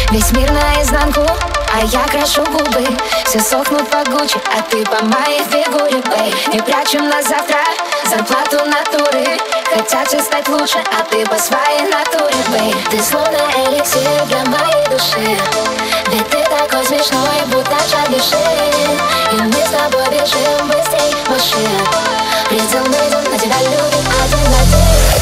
Весь мир наизнанку, а я крашу губы. Все сохнут погуче, а ты по моей фигуре, бэй. Не прячем на завтра зарплату натуры. Хотят все стать лучше, а ты по своей натуре, бэй. Ты словно эликсир для моей души. Ведь ты такой смешной, будто шаг дыши. И мы с тобой бежим быстрей машин. Предел найден, на тебя любим один на один.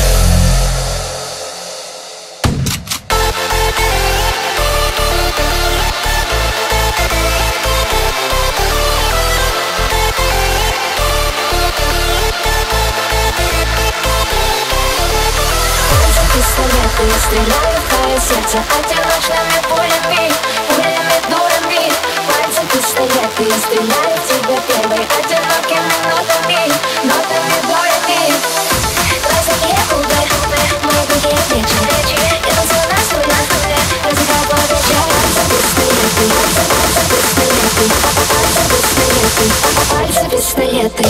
Пистолеты стреляют в твое сердце одиночными пулями, пулями дурами. Пальцы пистолеты стреляют в тебя первой одинокими нотами, нотами болями. Глазные губы, мои другие плечи. Я танцую на стуле, разыграю по вечерам. Пальцы пистолеты.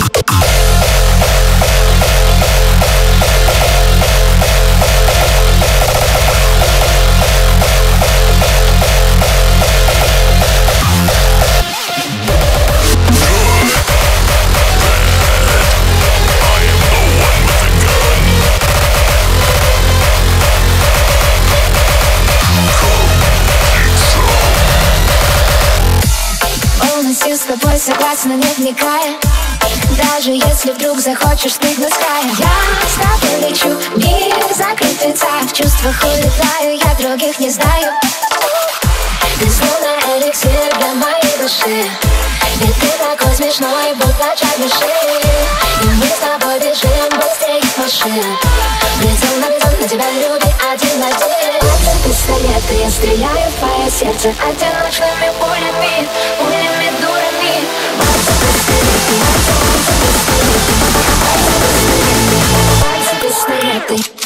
С тобой согласна, не вникая. Даже если вдруг захочешь спрыгнуть с края. Я с тобой лечу, мир закрыт лица. В чувствах улетаю, я других не знаю. Ты словно эликсир для моей души. Ведь ты такой смешной, будто шаг дыши. И мы с тобой бежим быстрее машин. Прицел на бетон, на тебя любит один на один. Пистолеты, я стреляю в твое сердце одиночными пулями, пулями дурами. Пальцы пистолеты.